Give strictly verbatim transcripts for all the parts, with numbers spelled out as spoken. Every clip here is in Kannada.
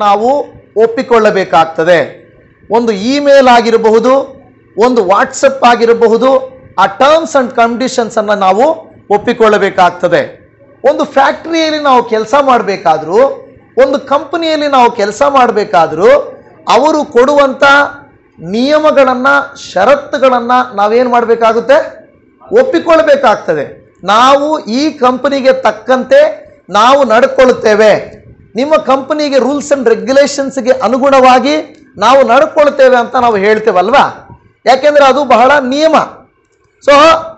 ನಾವು ಒಪ್ಪಿಕೊಳ್ಳಬೇಕಾಗ್ತದೆ. ಒಂದು ಇಮೇಲ್ ಆಗಿರಬಹುದು, ಒಂದು ವಾಟ್ಸಪ್ ಆಗಿರಬಹುದು, ಆ ಟರ್ಮ್ಸ್ ಅಂಡ್ ಕಂಡೀಷನ್ಸ್ ಅನ್ನು ನಾವು ಒಪ್ಪಿಕೊಳ್ಳಬೇಕಾಗ್ತದೆ. ಒಂದು ಫ್ಯಾಕ್ಟರಿಯಲ್ಲಿ ನಾವು ಕೆಲಸ ಮಾಡಬೇಕಾದ್ರೂ, ಒಂದು ಕಂಪನಿಯಲ್ಲಿ ನಾವು ಕೆಲಸ ಮಾಡಬೇಕಾದ್ರೂ ಅವರು ಕೊಡುವಂಥ ನಿಯಮಗಳನ್ನು, ಷರತ್ತುಗಳನ್ನು ನಾವೇನು ಮಾಡಬೇಕಾಗುತ್ತೆ? ಒಪ್ಪಿಕೊಳ್ಬೇಕಾಗ್ತದೆ. ನಾವು ಈ ಕಂಪನಿಗೆ ತಕ್ಕಂತೆ ನಾವು ನಡ್ಕೊಳ್ತೇವೆ, ನಿಮ್ಮ ಕಂಪನಿಗೆ ರೂಲ್ಸ್ ಅಂಡ್ ರೆಗ್ಯುಲೇಷನ್ಸ್ಗೆ ಅನುಗುಣವಾಗಿ ನಾವು ನಡ್ಕೊಳ್ತೇವೆ ಅಂತ ನಾವು ಹೇಳ್ತೇವಲ್ವಾ? ಯಾಕೆಂದ್ರೆ ಅದು ಬಹಳ ನಿಯಮ. ಸೊ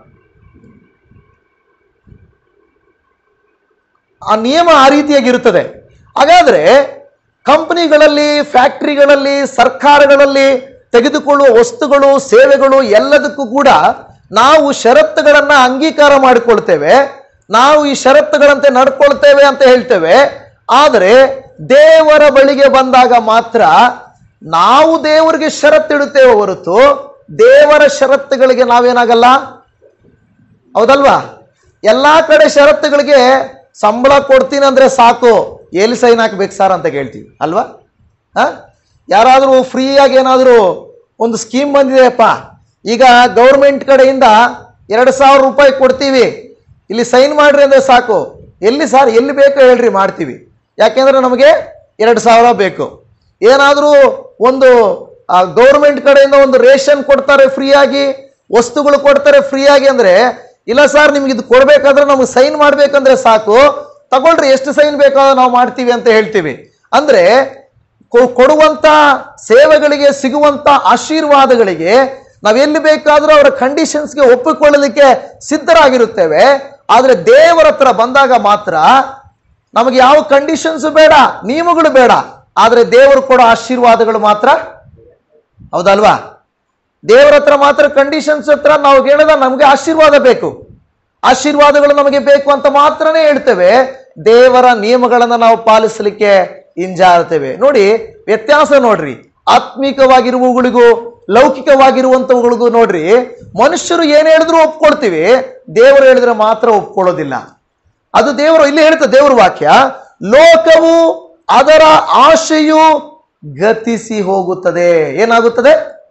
ಆ ನಿಯಮ ಆ ರೀತಿಯಾಗಿರುತ್ತದೆ. ಹಾಗಾದ್ರೆ ಕಂಪನಿಗಳಲ್ಲಿ, ಫ್ಯಾಕ್ಟರಿಗಳಲ್ಲಿ, ಸರ್ಕಾರಗಳಲ್ಲಿ ತೆಗೆದುಕೊಳ್ಳುವ ವಸ್ತುಗಳು, ಸೇವೆಗಳು ಎಲ್ಲದಕ್ಕೂ ಕೂಡ ನಾವು ಷರತ್ತುಗಳನ್ನು ಅಂಗೀಕಾರ ಮಾಡಿಕೊಳ್ತೇವೆ, ನಾವು ಈ ಷರತ್ತುಗಳಂತೆ ನಡ್ಕೊಳ್ತೇವೆ ಅಂತ ಹೇಳ್ತೇವೆ. ಆದರೆ ದೇವರ ಬಳಿಗೆ ಬಂದಾಗ ಮಾತ್ರ ನಾವು ದೇವರಿಗೆ ಷರತ್ತಿಡುತ್ತೇವೆ ಹೊರತು ದೇವರ ಷರತ್ತುಗಳಿಗೆ ನಾವೇನಾಗಲ್ಲ, ಹೌದಲ್ವಾ? ಎಲ್ಲ ಕಡೆ ಷರತ್ತುಗಳಿಗೆ ಸಂಬಳ ಕೊಡ್ತೀನಿ ಅಂದ್ರೆ ಸಾಕು, ಎಲ್ಲಿ ಸೈನ್ ಹಾಕ್ಬೇಕು ಸರ್ ಅಂತ ಕೇಳ್ತೀವಿ ಅಲ್ವಾ? ಹ ಯಾರಾದರೂ ಫ್ರೀಯಾಗಿ ಏನಾದರೂ ಒಂದು ಸ್ಕೀಮ್ ಬಂದಿದೆಯಪ್ಪ, ಈಗ ಗೌರ್ಮೆಂಟ್ ಕಡೆಯಿಂದ ಎರಡು ಸಾವಿರ ರೂಪಾಯಿ ಕೊಡ್ತೀವಿ, ಇಲ್ಲಿ ಸೈನ್ ಮಾಡ್ರಿ ಅಂದ್ರೆ ಸಾಕು, ಎಲ್ಲಿ ಸರ್, ಎಲ್ಲಿ ಬೇಕೋ ಹೇಳ್ರಿ, ಮಾಡ್ತೀವಿ. ಯಾಕೆಂದ್ರೆ ನಮಗೆ ಎರಡು ಸಾವಿರ ಬೇಕು. ಏನಾದರೂ ಒಂದು ಗೌರ್ಮೆಂಟ್ ಕಡೆಯಿಂದ ಒಂದು ರೇಷನ್ ಕೊಡ್ತಾರೆ ಫ್ರೀಯಾಗಿ, ವಸ್ತುಗಳು ಕೊಡ್ತಾರೆ ಫ್ರೀಯಾಗಿ ಅಂದ್ರೆ, ಇಲ್ಲ ಸರ್ ನಿಮ್ಗೆ ಇದು ಕೊಡ್ಬೇಕಾದ್ರೆ ನಮ್ಗೆ ಸೈನ್ ಮಾಡ್ಬೇಕಂದ್ರೆ ಸಾಕು, ತಗೊಳ್ರಿ, ಎಷ್ಟು ಸೈನ್ ಬೇಕಾದ್ರೂ ನಾವು ಮಾಡ್ತೀವಿ ಅಂತ ಹೇಳ್ತೀವಿ. ಅಂದ್ರೆ ಕೊಡುವಂತ ಸೇವೆಗಳಿಗೆ, ಸಿಗುವಂತ ಆಶೀರ್ವಾದಗಳಿಗೆ ನಾವೆಲ್ಲಿ ಬೇಕಾದ್ರೂ ಅವರ ಕಂಡೀಷನ್ಸ್ಗೆ ಒಪ್ಪಿಕೊಳ್ಳಲಿಕ್ಕೆ ಸಿದ್ಧರಾಗಿರುತ್ತೇವೆ. ಆದ್ರೆ ದೇವರ ಹತ್ರ ಬಂದಾಗ ಮಾತ್ರ ನಮಗೆ ಯಾವ ಕಂಡೀಷನ್ಸ್ ಬೇಡ, ನಿಯಮಗಳು ಬೇಡ, ಆದ್ರೆ ದೇವರು ಕೊಡೋ ಆಶೀರ್ವಾದಗಳು ಮಾತ್ರ, ಹೌದಲ್ವಾ? ದೇವರ ಹತ್ರ ಮಾತ್ರ ಕಂಡೀಷನ್ಸ್ ಹತ್ರ ನಾವು ಹೇಳಿದ ನಮಗೆ ಆಶೀರ್ವಾದ ಬೇಕು, ಆಶೀರ್ವಾದಗಳು ನಮಗೆ ಬೇಕು ಅಂತ ಮಾತ್ರನೇ ಹೇಳ್ತೇವೆ. ದೇವರ ನಿಯಮಗಳನ್ನು ನಾವು ಪಾಲಿಸಲಿಕ್ಕೆ ಹಿಂಜಾರ್ತೇವೆ. ನೋಡಿ ವ್ಯತ್ಯಾಸ ನೋಡ್ರಿ, ಆತ್ಮಿಕವಾಗಿರುವವುಗಳಿಗೂ ಲೌಕಿಕವಾಗಿರುವಂತವುಗಳಿಗೂ ನೋಡ್ರಿ. ಮನುಷ್ಯರು ಏನ್ ಹೇಳಿದ್ರು ಒಪ್ಕೊಳ್ತೀವಿ, ದೇವರು ಹೇಳಿದ್ರೆ ಮಾತ್ರ ಒಪ್ಕೊಳ್ಳೋದಿಲ್ಲ. ಅದು ದೇವರು ಇಲ್ಲಿ ಹೇಳ್ತದೆ, ದೇವರ ವಾಕ್ಯ, ಲೋಕವು ಅದರ ಆಶೆಯು ಗತಿಸಿ ಹೋಗುತ್ತದೆ. ಏನಾಗುತ್ತದೆ?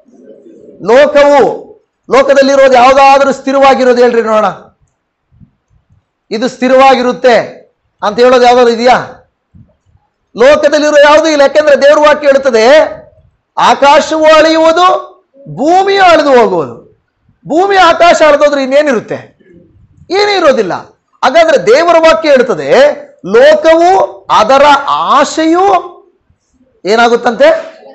ಲೋಕವು, ಲೋಕದಲ್ಲಿರೋದು ಯಾವುದಾದ್ರೂ ಸ್ಥಿರವಾಗಿರೋದು ಹೇಳ್ರಿ ನೋಡೋಣ. ಇದು ಸ್ಥಿರವಾಗಿರುತ್ತೆ ಅಂತ ಹೇಳೋದು ಯಾವ್ದಾದ್ರು ಇದೆಯಾ? ಲೋಕದಲ್ಲಿರೋ ಯಾವುದೂ ಇಲ್ಲ. ಯಾಕೆಂದ್ರೆ ದೇವ್ರ ವಾಕ್ಯ ಹೇಳುತ್ತದೆ, ಆಕಾಶವು ಅಳೆಯುವುದು, ಭೂಮಿಯು ಅಳೆದು ಹೋಗುವುದು. ಭೂಮಿ ಆಕಾಶ ಅಳೆದೋದ್ರೆ ಇನ್ನೇನಿರುತ್ತೆ? ಏನೂ ಇರೋದಿಲ್ಲ. ಹಾಗಾದ್ರೆ ದೇವರ ವಾಕ್ಯ ಹೇಳ್ತದೆ, ಲೋಕವು ಅದರ ಆಶೆಯು ಏನಾಗುತ್ತಂತೆ?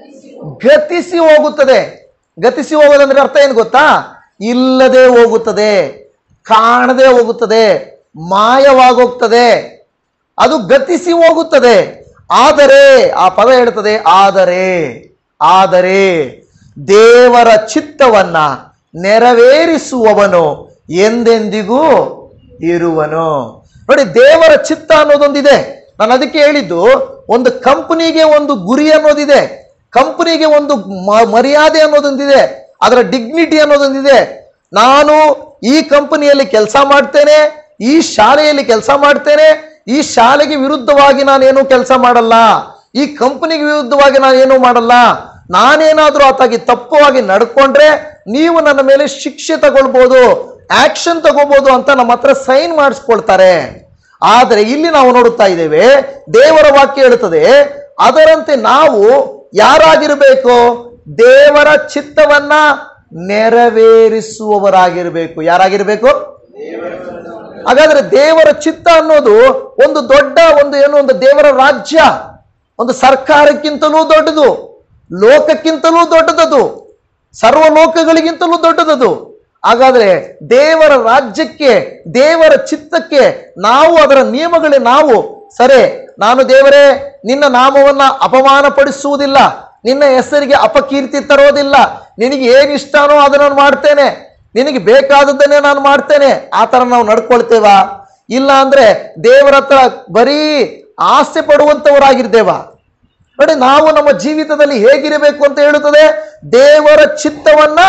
ಗತಿಸಿ ಹೋಗುತ್ತದೆ. ಗತಿಸಿ ಹೋಗೋದಂದ್ರೆ ಅರ್ಥ ಏನು ಗೊತ್ತಾ? ಇಲ್ಲದೆ ಹೋಗುತ್ತದೆ, ಕಾಣದೆ ಹೋಗುತ್ತದೆ, ಮಾಯವಾಗೋಗ್ತದೆ, ಅದು ಗತಿಸಿ ಹೋಗುತ್ತದೆ. ಆದರೆ ಆ ಪದ ಹೇಳ್ತದೆ, ಆದರೆ ಆದರೆ ದೇವರ ಚಿತ್ತವನ್ನ ನೆರವೇರಿಸುವವನು ಎಂದೆಂದಿಗೂ ಇರುವನು. ನೋಡಿ, ದೇವರ ಚಿತ್ತ ಅನ್ನೋದೊಂದಿದೆ. ನಾನು ಅದಕ್ಕೆ ಹೇಳಿದ್ದು, ಒಂದು ಕಂಪನಿಗೆ ಒಂದು ಗುರಿ ಅನ್ನೋದಿದೆ, ಕಂಪನಿಗೆ ಒಂದು ಮರ್ಯಾದೆ ಅನ್ನೋದೊಂದಿದೆ, ಅದರ ಡಿಗ್ನಿಟಿ ಅನ್ನೋದೊಂದಿದೆ. ನಾನು ಈ ಕಂಪನಿಯಲ್ಲಿ ಕೆಲಸ ಮಾಡ್ತೇನೆ, ಈ ಶಾಲೆಯಲ್ಲಿ ಕೆಲಸ ಮಾಡ್ತೇನೆ, ಈ ಶಾಲೆಗೆ ವಿರುದ್ಧವಾಗಿ ನಾನೇನು ಕೆಲಸ ಮಾಡಲ್ಲ, ಈ ಕಂಪನಿಗೆ ವಿರುದ್ಧವಾಗಿ ನಾನೇನು ಮಾಡಲ್ಲ. ನಾನೇನಾದ್ರೂ ಆತಾಗಿ ತಪ್ಪವಾಗಿ ನಡ್ಕೊಂಡ್ರೆ ನೀವು ನನ್ನ ಮೇಲೆ ಶಿಕ್ಷೆ ತಗೊಳ್ಬಹುದು, ಆಕ್ಷನ್ ತಗೋಬಹುದು ಅಂತ ನಮ್ಮ ಹತ್ರ ಸೈನ್ ಮಾಡಿಸ್ಕೊಳ್ತಾರೆ. ಆದರೆ ಇಲ್ಲಿ ನಾವು ನೋಡುತ್ತಾ ಇದ್ದೇವೆ, ದೇವರ ವಾಕ್ಯ ಹೇಳುತ್ತದೆ, ಅದರಂತೆ ನಾವು ಯಾರಾಗಿರಬೇಕು? ದೇವರ ಚಿತ್ತವನ್ನ ನೆರವೇರಿಸುವವರಾಗಿರ್ಬೇಕು. ಯಾರಾಗಿರ್ಬೇಕು? ಹಾಗಾದ್ರೆ ದೇವರ ಚಿತ್ತ ಅನ್ನೋದು ಒಂದು ದೊಡ್ಡ ಒಂದು ಏನು, ಒಂದು ದೇವರ ರಾಜ್ಯ, ಒಂದು ಸರ್ಕಾರಕ್ಕಿಂತಲೂ ದೊಡ್ಡದು, ಲೋಕಕ್ಕಿಂತಲೂ ದೊಡ್ಡದದು, ಸರ್ವ ಲೋಕಗಳಿಗಿಂತಲೂ ದೊಡ್ಡದದು. ಹಾಗಾದ್ರೆ ದೇವರ ರಾಜ್ಯಕ್ಕೆ, ದೇವರ ಚಿತ್ತಕ್ಕೆ ನಾವು, ಅದರ ನಿಯಮಗಳೇ ನಾವು ಸರಿ, ನಾನು ದೇವರೇ ನಿನ್ನ ನಾಮವನ್ನ ಅಪಮಾನ ಪಡಿಸುವುದಿಲ್ಲ, ನಿನ್ನ ಹೆಸರಿಗೆ ಅಪಕೀರ್ತಿ ತರೋದಿಲ್ಲ, ನಿನಗೆ ಏನ್ ಇಷ್ಟನೋ ಅದನ್ನು ಮಾಡ್ತೇನೆ, ನಿನಗೆ ಬೇಕಾದದ್ದನ್ನೇ ನಾನು ಮಾಡ್ತೇನೆ, ಆ ತರ ನಾವು ನಡ್ಕೊಳ್ತೇವಾ? ಇಲ್ಲ ಅಂದ್ರೆ ದೇವರ ಹತ್ರ ಬರೀ ಆಸೆ ಪಡುವಂತವರಾಗಿರ್ತೇವ? ನೋಡಿ, ನಾವು ನಮ್ಮ ಜೀವಿತದಲ್ಲಿ ಹೇಗಿರಬೇಕು ಅಂತ ಹೇಳುತ್ತದೆ, ದೇವರ ಚಿತ್ತವನ್ನ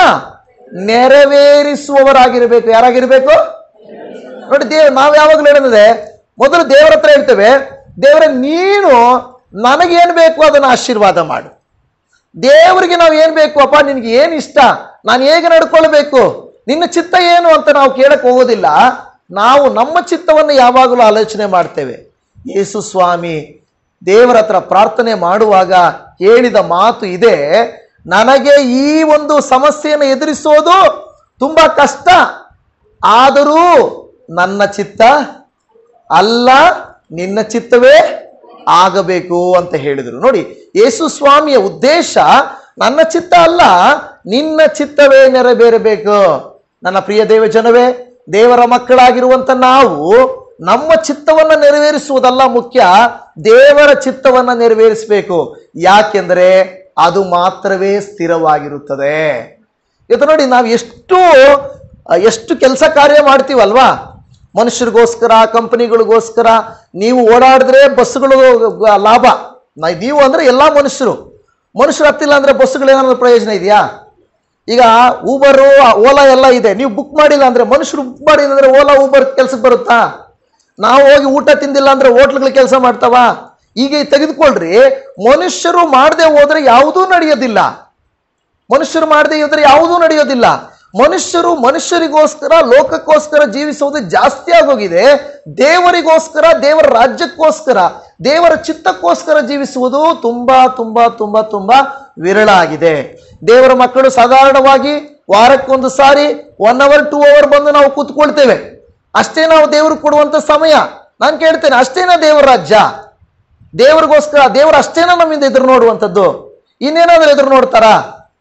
ನೆರವೇರಿಸುವವರಾಗಿರ್ಬೇಕು. ಯಾರಾಗಿರ್ಬೇಕು? ನೋಡಿ, ದೇವ್ ನಾವ್ ಯಾವಾಗಲೂ ಹೇಳಿದ್ರೆ ಮೊದಲು ದೇವರ ಹತ್ರ ಹೇಳ್ತೇವೆ, ದೇವರ ನೀನು ನನಗೇನು ಬೇಕು ಅದನ್ನು ಆಶೀರ್ವಾದ ಮಾಡು. ದೇವರಿಗೆ ನಾವು ಏನು ಬೇಕು, ಅಪ್ಪ ನಿನಗೆ ಏನು ಇಷ್ಟ, ನಾನು ಹೇಗೆ ನಡ್ಕೊಳ್ಬೇಕು, ನಿನ್ನ ಚಿತ್ತ ಏನು ಅಂತ ನಾವು ಕೇಳಕ್ಕೆ ಹೋಗೋದಿಲ್ಲ. ನಾವು ನಮ್ಮ ಚಿತ್ತವನ್ನು ಯಾವಾಗಲೂ ಆಲೋಚನೆ ಮಾಡ್ತೇವೆ. ಯೇಸು ಸ್ವಾಮಿ ದೇವರ ಹತ್ರ ಪ್ರಾರ್ಥನೆ ಮಾಡುವಾಗ ಹೇಳಿದ ಮಾತು ಇದೆ, ನನಗೆ ಈ ಒಂದು ಸಮಸ್ಯೆಯನ್ನು ಎದುರಿಸೋದು ತುಂಬಾ ಕಷ್ಟ, ಆದರೂ ನನ್ನ ಚಿತ್ತ ಅಲ್ಲ ನಿನ್ನ ಚಿತ್ತವೇ ಆಗಬೇಕು ಅಂತ ಹೇಳಿದರು. ನೋಡಿ, ಯೇಸು ಸ್ವಾಮಿಯ ಉದ್ದೇಶ ನನ್ನ ಚಿತ್ತ ಅಲ್ಲ ನಿನ್ನ ಚಿತ್ತವೇ ನೆರವೇರಬೇಕು. ನನ್ನ ಪ್ರಿಯ ದೇವ ಜನವೇ, ದೇವರ ಮಕ್ಕಳಾಗಿರುವಂತ ನಾವು ನಮ್ಮ ಚಿತ್ತವನ್ನು ನೆರವೇರಿಸುವುದಲ್ಲ ಮುಖ್ಯ, ದೇವರ ಚಿತ್ತವನ್ನು ನೆರವೇರಿಸಬೇಕು. ಯಾಕೆಂದರೆ ಅದು ಮಾತ್ರವೇ ಸ್ಥಿರವಾಗಿರುತ್ತದೆ. ಇದು ನೋಡಿ, ನಾವು ಎಷ್ಟು ಎಷ್ಟು ಕೆಲಸ ಕಾರ್ಯ ಮಾಡ್ತೀವಲ್ವಾ, ಮನುಷ್ಯರಿಗೋಸ್ಕರ, ಕಂಪನಿಗಳಿಗೋಸ್ಕರ. ನೀವು ಓಡಾಡಿದ್ರೆ ಬಸ್ಸುಗಳು ಲಾಭ, ನೀವು ಅಂದ್ರೆ ಎಲ್ಲ ಮನುಷ್ಯರು. ಮನುಷ್ಯರು ಹತ್ತಿಲ್ಲ ಅಂದ್ರೆ ಬಸ್ಸುಗಳು ಏನಾದ್ರು ಪ್ರಯೋಜನ ಇದೆಯಾ? ಈಗ ಊಬರು, ಓಲಾ ಎಲ್ಲ ಇದೆ, ನೀವು ಬುಕ್ ಮಾಡಿಲ್ಲ ಅಂದ್ರೆ, ಮನುಷ್ಯರು ಬುಕ್ ಮಾಡಿಲ್ಲ ಅಂದ್ರೆ ಓಲಾ ಊಬರ್ ಕೆಲ್ಸಕ್ಕೆ ಬರುತ್ತಾ? ನಾವು ಹೋಗಿ ಊಟ ತಿಂದಿಲ್ಲ ಅಂದ್ರೆ ಹೋಟ್ಲ್ಗಳು ಕೆಲಸ ಮಾಡ್ತಾವ? ಈಗ ತೆಗೆದುಕೊಳ್ರಿ, ಮನುಷ್ಯರು ಮಾಡದೆ ಹೋದ್ರೆ ಯಾವುದೂ ನಡೆಯೋದಿಲ್ಲ. ಮನುಷ್ಯರು ಮಾಡದೆ ಹೋದ್ರೆ ಯಾವುದೂ ನಡೆಯೋದಿಲ್ಲ. ಮನುಷ್ಯರು ಮನುಷ್ಯರಿಗೋಸ್ಕರ, ಲೋಕಕ್ಕೋಸ್ಕರ ಜೀವಿಸುವುದು ಜಾಸ್ತಿ ಆಗೋಗಿದೆ. ದೇವರಿಗೋಸ್ಕರ, ದೇವರ ರಾಜ್ಯಕ್ಕೋಸ್ಕರ, ದೇವರ ಚಿತ್ತಕ್ಕೋಸ್ಕರ ಜೀವಿಸುವುದು ತುಂಬಾ ತುಂಬಾ ತುಂಬಾ ತುಂಬಾ ವಿರಳ ಆಗಿದೆ. ದೇವರ ಮಕ್ಕಳು ಸಾಧಾರಣವಾಗಿ ವಾರಕ್ಕೊಂದು ಸಾರಿ ಒನ್ ಅವರ್ ಟೂ ಅವರ್ ಬಂದು ನಾವು ಕೂತ್ಕೊಳ್ತೇವೆ. ಅಷ್ಟೇ ನಾವು ದೇವ್ರಿಗೆ ಕೊಡುವಂತ ಸಮಯ. ನಾನು ಕೇಳ್ತೇನೆ, ಅಷ್ಟೇನಾ ದೇವರ ರಾಜ್ಯ? ದೇವರಿಗೋಸ್ಕರ ದೇವರು ಅಷ್ಟೇನಾ ನಮ್ಮಿಂದ ಎದುರು ನೋಡುವಂಥದ್ದು? ಇನ್ನೇನಾದ್ರೂ ಎದುರು ನೋಡ್ತಾರಾ?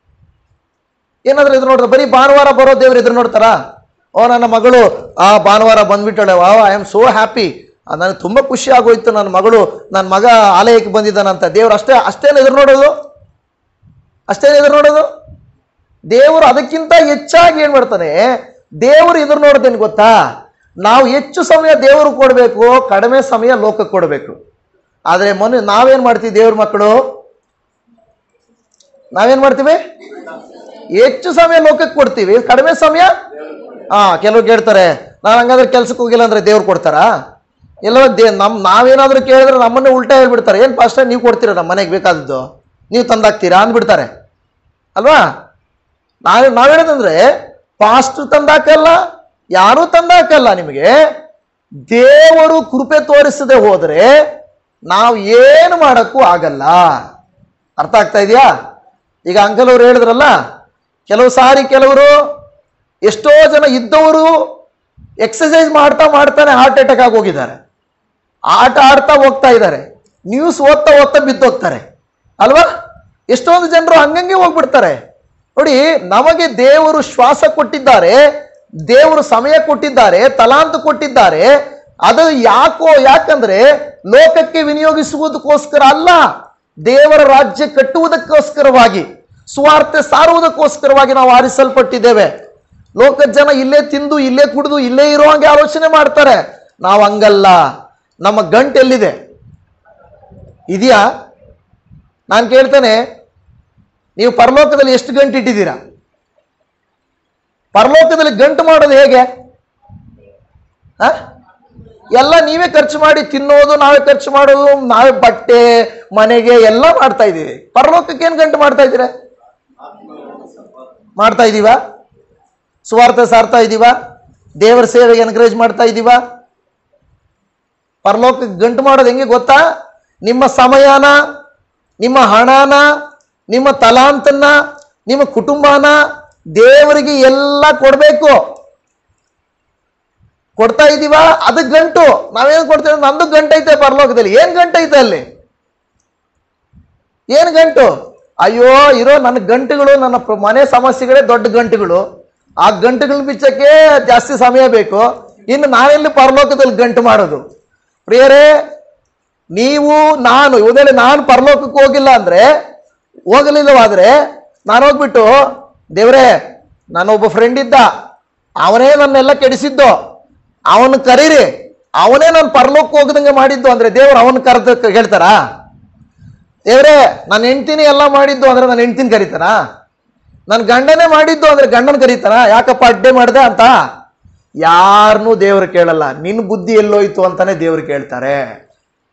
ಏನಾದ್ರೂ ಎದುರು ನೋಡ್ತಾರೆ? ಬರೀ ಭಾನುವಾರ ಬರೋ ದೇವ್ರು ಎದುರು ನೋಡ್ತಾರಾ? ಓ ನನ್ನ ಮಗಳು ಆ ಭಾನುವಾರ ಬಂದ್ಬಿಟ್ಟಾಳೆ, wow I am so happy, ನನಗೆ ತುಂಬ ಖುಷಿ ಆಗೋಯ್ತು, ನನ್ನ ಮಗಳು ನನ್ನ ಮಗ ಆಲಯಕ್ಕೆ ಬಂದಿದ್ದಾನಂತ ದೇವ್ರು ಅಷ್ಟೇ ಅಷ್ಟೇನು ಎದುರು ನೋಡೋದು? ಅಷ್ಟೇನು ಎದುರು ನೋಡೋದು? ದೇವರು ಅದಕ್ಕಿಂತ ಹೆಚ್ಚಾಗಿ ಏನ್ ಮಾಡ್ತಾನೆ, ದೇವರು ಎದುರು ನೋಡ್ತೇನೆ ಗೊತ್ತಾ? ನಾವು ಹೆಚ್ಚು ಸಮಯ ದೇವರು ಕೊಡಬೇಕು, ಕಡಿಮೆ ಸಮಯ ಲೋಕಕ್ಕೆ ಕೊಡಬೇಕು. ಆದ್ರೆ ಮೊನ್ನೆ ನಾವೇನ್ ಮಾಡ್ತೀವಿ, ದೇವ್ರ ಮಕ್ಕಳು ನಾವೇನ್ ಮಾಡ್ತೀವಿ? ಹೆಚ್ಚು ಸಮಯ ಲೋಕಕ್ಕೆ ಕೊಡ್ತೀವಿ, ಕಡಿಮೆ ಸಮಯ ಹಾ ಕೆಲವು ಕೇಳ್ತಾರೆ, ನಾನು ಹಂಗಾದ್ರೆ ಕೆಲ್ಸಕ್ಕೆ ಹೋಗಿಲ್ಲ ಅಂದ್ರೆ ದೇವ್ರು ಕೊಡ್ತಾರಾ? ಎಲ್ಲ ದೇ ನಮ್ ನಾವೇನಾದ್ರೂ ಕೇಳಿದ್ರೆ ನಮ್ಮನ್ನೇ ಉಲ್ಟಾ ಹೇಳ್ಬಿಡ್ತಾರೆ. ಏನ್ ಪಾಸ್ಟರ್ ನೀವು ಕೊಡ್ತೀರಾ ನಮ್ಮ ಮನೆಗೆ ಬೇಕಾದದ್ದು, ನೀವು ತಂದಾಕ್ತೀರಾ ಅಂದ್ಬಿಡ್ತಾರೆ ಅಲ್ವಾ? ನಾವ್ ನಾವೇನಂದ್ರೆ ಪಾಸ್ಟರ್ ತಂದಾಕಲ್ಲ, ಯಾರೂ ತಂದಾಕಲ್ಲ. ನಿಮಗೆ ದೇವರು ಕೃಪೆ ತೋರಿಸದೆ ಹೋದ್ರೆ ನಾವು ಏನು ಮಾಡಕ್ಕೂ ಆಗಲ್ಲ. ಅರ್ಥ ಆಗ್ತಾ ಇದೆಯಾ? ಈಗ ಅಂಕಲ್ ಅವ್ರು ಹೇಳಿದ್ರಲ್ಲ, ಕೆಲವು ಸಾರಿ ಕೆಲವರು, ಎಷ್ಟೋ ಜನ ಇದ್ದವರು ಎಕ್ಸಸೈಸ್ ಮಾಡ್ತಾ ಮಾಡ್ತಾನೆ ಹಾರ್ಟ್ ಅಟ್ಯಾಕ್ ಆಗಿ ಹೋಗಿದ್ದಾರೆ, ಆಟ ಆಡ್ತಾ ಹೋಗ್ತಾ ಇದ್ದಾರೆ, ನ್ಯೂಸ್ ಓದ್ತಾ ಓದ್ತಾ ಬಿದ್ದೋಗ್ತಾರೆ ಅಲ್ವಾ? ಎಷ್ಟೊಂದು ಜನರು ಹಂಗಂಗೆ ಹೋಗ್ಬಿಡ್ತಾರೆ. ನೋಡಿ, ನಮಗೆ ದೇವರು ಶ್ವಾಸ ಕೊಟ್ಟಿದ್ದಾರೆ, ದೇವರು ಸಮಯ ಕೊಟ್ಟಿದ್ದಾರೆ, ತಲಾಂತು ಕೊಟ್ಟಿದ್ದಾರೆ. ಅದು ಯಾಕೋ ಯಾಕಂದ್ರೆ ಲೋಕಕ್ಕೆ ವಿನಿಯೋಗಿಸುವುದಕ್ಕೋಸ್ಕರ ಅಲ್ಲ, ದೇವರ ರಾಜ್ಯ ಕಟ್ಟುವುದಕ್ಕೋಸ್ಕರವಾಗಿ, ಸುವಾರ್ತೆ ಸಾರುವುದಕ್ಕೋಸ್ಕರವಾಗಿ ನಾವು ಆರಿಸಲ್ಪಟ್ಟಿದ್ದೇವೆ. ಲೋಕದ ಜನ ಇಲ್ಲೇ ತಿಂದು ಇಲ್ಲೇ ಕುಡಿದು ಇಲ್ಲೇ ಇರೋ ಹಂಗೆ ಆಲೋಚನೆ ಮಾಡ್ತಾರೆ. ನಾವು ಹಂಗಲ್ಲ. ನಮ್ಮ ಗಂಟು ಎಲ್ಲಿದೆ? ಇದೆಯಾ? ನಾನು ಕೇಳ್ತೇನೆ, ನೀವು ಪರಲೋಕದಲ್ಲಿ ಎಷ್ಟು ಗಂಟು ಇಟ್ಟಿದ್ದೀರಾ? ಪರಲೋಕದಲ್ಲಿ ಗಂಟು ಮಾಡೋದು ಹೇಗೆ? ಹ ಎಲ್ಲ ನೀವೇ ಖರ್ಚು ಮಾಡಿ ತಿನ್ನೋದು, ನಾವೇ ಖರ್ಚು ಮಾಡೋದು, ನಾವೇ ಬಟ್ಟೆ ಮನೆಗೆ ಎಲ್ಲ ಮಾಡ್ತಾ ಇದ್ದೀವಿ. ಪರಲೋಕಕ್ಕೆ ಏನ್ ಗಂಟು ಮಾಡ್ತಾ ಇದ್ದೀರಾ? ಮಾಡ್ತಾ ಇದ್ದೀವ? ಸುವಾರ್ತೆ ಸಾರ್ತಾ ಇದ್ದೀವ? ದೇವರ ಸೇವೆಗೆ ಎನ್ಕರೇಜ್ ಮಾಡ್ತಾ ಇದ್ದೀವ? ಪರಲೋಕಕ್ಕೆ ಗಂಟು ಮಾಡೋದು ಹೆಂಗೆ ಗೊತ್ತಾ? ನಿಮ್ಮ ಸಮಯನ, ನಿಮ್ಮ ಹಣನ, ನಿಮ್ಮ ತಲಾಂತನ್ನ, ನಿಮ್ಮ ಕುಟುಂಬನ ದೇವರಿಗೆ ಎಲ್ಲ ಕೊಡ್ಬೇಕು. ಕೊಡ್ತಾ ಇದ್ದೀವ? ಅದು ಗಂಟು. ನಾವೇನು ಕೊಡ್ತೇವೆ? ನಂದು ಗಂಟು ಐತೆ ಪರಲೋಕದಲ್ಲಿ. ಏನ್ ಗಂಟು ಐತೆ ಅಲ್ಲಿ? ಏನ್ ಗಂಟು? ಅಯ್ಯೋ ಇರೋ ನನ್ನ ಗಂಟುಗಳು, ನನ್ನ ಮನೆ ಸಮಸ್ಯೆಗಳೇ ದೊಡ್ಡ ಗಂಟುಗಳು. ಆ ಗಂಟುಗಳ ಬಿಚ್ಚಕ್ಕೆ ಜಾಸ್ತಿ ಸಮಯ ಬೇಕು. ಇನ್ನು ನಾನೆಲ್ಲಿ ಪರಲೋಕದಲ್ಲಿ ಗಂಟು ಮಾಡೋದು? ಪ್ರಿಯರೇ, ನೀವು ನಾನು ಇವುದಲ್ಲಿ ನಾನು ಪರಲೋಕಕ್ಕೆ ಹೋಗಿಲ್ಲ ಅಂದ್ರೆ, ಹೋಗಲಿಲ್ಲವಾದ್ರೆ ನಾನು ಹೋಗ್ಬಿಟ್ಟು, ದೇವ್ರೇ ನಾನೊಬ್ಬ ಫ್ರೆಂಡ್ ಇದ್ದ, ಅವನೇ ನನ್ನೆಲ್ಲ ಕೆಡಿಸಿದ್ದು, ಅವನು ಕರೀರಿ, ಅವನೇ ನಾನು ಪರಲೋಕಕ್ಕೆ ಹೋಗದಂಗೆ ಮಾಡಿದ್ದು ಅಂದ್ರೆ ದೇವ್ರು ಅವನು ಕರೆದ ಹೇಳ್ತಾರ? ದೇವ್ರೇ ನನ್ನ ಹೆಂಡ್ತಿನಿ ಎಲ್ಲ ಮಾಡಿದ್ದು ಅಂದ್ರೆ ನನ್ನ ಹೆಂಡ್ತಿನ ಕರೀತಾನ? ನನ್ನ ಗಂಡನೇ ಮಾಡಿದ್ದು ಅಂದ್ರೆ ಗಂಡನ ಕರೀತಾನ? ಯಾಕಪ್ಪ ಅಡ್ಡೆ ಮಾಡ್ದೆ ಅಂತ? ಯಾರನ್ನೂ ದೇವ್ರು ಕೇಳಲ್ಲ. ನಿನ್ನ ಬುದ್ಧಿ ಎಲ್ಲೋಯ್ತು ಅಂತಾನೆ ದೇವ್ರು ಕೇಳ್ತಾರೆ.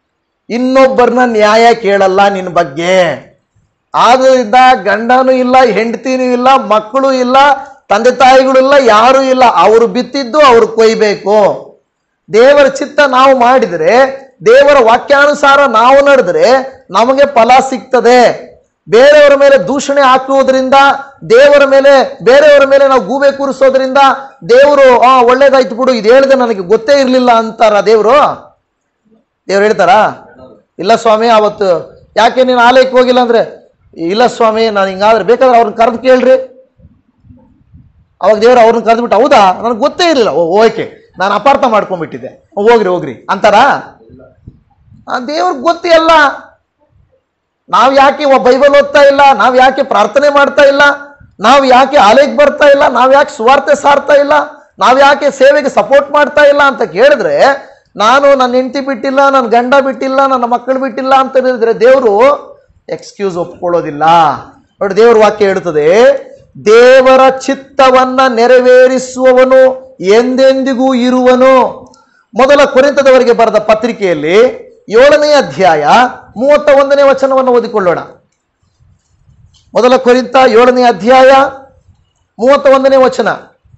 ಇನ್ನೊಬ್ಬರನ್ನ ನ್ಯಾಯ ಕೇಳಲ್ಲ ನಿನ್ನ ಬಗ್ಗೆ. ಆದ್ರಿಂದ ಗಂಡನೂ ಇಲ್ಲ, ಹೆಂಡತಿನೂ ಇಲ್ಲ, ಮಕ್ಕಳು ಇಲ್ಲ, ತಂದೆ ತಾಯಿಗಳು ಇಲ್ಲ, ಯಾರೂ ಇಲ್ಲ. ಅವರು ಬಿತ್ತಿದ್ದು ಅವ್ರು ಕೊಯ್ಬೇಕು. ದೇವರ ಚಿತ್ತ ನಾವು ಮಾಡಿದರೆ, ದೇವರ ವಾಕ್ಯಾನುಸಾರ ನಾವು ನಡೆದ್ರೆ ನಮಗೆ ಫಲ ಸಿಗ್ತದೆ. ಬೇರೆಯವರ ಮೇಲೆ ದೂಷಣೆ ಹಾಕುವುದರಿಂದ, ದೇವರ ಮೇಲೆ ಬೇರೆಯವರ ಮೇಲೆ ನಾವು ಗೂಬೆ ಕೂರಿಸೋದ್ರಿಂದ ದೇವರು ಆ ಒಳ್ಳೇದಾಯ್ತು ಬಿಡು, ಇದು ಹೇಳಿದೆ ನನಗೆ ಗೊತ್ತೇ ಇರಲಿಲ್ಲ ಅಂತಾರ ದೇವರು? ದೇವ್ರು ಹೇಳ್ತಾರ? ಇಲ್ಲ ಸ್ವಾಮಿ, ಅವತ್ತು ಯಾಕೆ ನೀನು ಆಲಯಕ್ಕೆ ಹೋಗಿಲ್ಲ ಅಂದ್ರೆ, ಇಲ್ಲ ಸ್ವಾಮಿ ನಾನು ಹಿಂಗಾದ್ರೆ ಬೇಕಾದ್ರೆ ಅವ್ರನ್ನ ಕರೆದು ಕೇಳ್ರಿ. ಅವಾಗ ದೇವ್ರು ಅವ್ರನ್ನ ಕರೆದ್ಬಿಟ್ಟು, ಹೌದಾ ನನಗೆ ಗೊತ್ತೇ ಇರಲಿಲ್ಲ, ಓ ಓಕೆ ನಾನು ಅಪಾರ್ಥ ಮಾಡ್ಕೊಂಡ್ಬಿಟ್ಟಿದ್ದೆ, ಹೋಗ್ರಿ ಹೋಗ್ರಿ ಅಂತಾರ? ದೇವ್ರಿಗೆ ಗೊತ್ತೇ ಅಲ್ಲ. ನಾವು ಯಾಕೆ ಬೈಬಲ್ ಓದ್ತಾ ಇಲ್ಲ, ನಾವು ಯಾಕೆ ಪ್ರಾರ್ಥನೆ ಮಾಡ್ತಾ ಇಲ್ಲ, ನಾವು ಯಾಕೆ ಆಲಯಕ್ಕೆ ಬರ್ತಾ ಇಲ್ಲ, ನಾವು ಯಾಕೆ ಸುವಾರ್ತೆ ಸಾರ್ತಾ ಇಲ್ಲ, ನಾವು ಯಾಕೆ ಸೇವೆಗೆ ಸಪೋರ್ಟ್ ಮಾಡ್ತಾ ಇಲ್ಲ ಅಂತ ಕೇಳಿದ್ರೆ, ನಾನು ನನ್ನ ಹೆಂಡತಿ ಬಿಟ್ಟಿಲ್ಲ, ನನ್ನ ಗಂಡ ಬಿಟ್ಟಿಲ್ಲ, ನನ್ನ ಮಕ್ಕಳು ಬಿಟ್ಟಿಲ್ಲ ಅಂತ ಹೇಳಿದ್ರೆ ದೇವರು ಎಕ್ಸ್ಕ್ಯೂಸ್ ಒಪ್ಕೊಳ್ಳೋದಿಲ್ಲ. ನೋಡಿ, ದೇವರ ವಾಕ್ಯ ಹೇಳುತ್ತದೆ, ದೇವರ ಚಿತ್ತವನ್ನ ನೆರವೇರಿಸುವವನು ಎಂದೆಂದಿಗೂ ಇರುವನು. ಮೊದಲ ಕೊರಿಂಥದವರಿಗೆ ಬರೆದ ಪತ್ರಿಕೆಯಲ್ಲಿ ಏಳನೇ ಅಧ್ಯಾಯ ಮೂವತ್ತ ಒಂದನೇ ವಚನವನ್ನು ಓದಿಕೊಳ್ಳೋಣ. ಮೊದಲ ಕೊರಿಂಥ ಏಳನೇ ಅಧ್ಯಾಯ ಮೂವತ್ತ ಒಂದನೇ ವಚನ.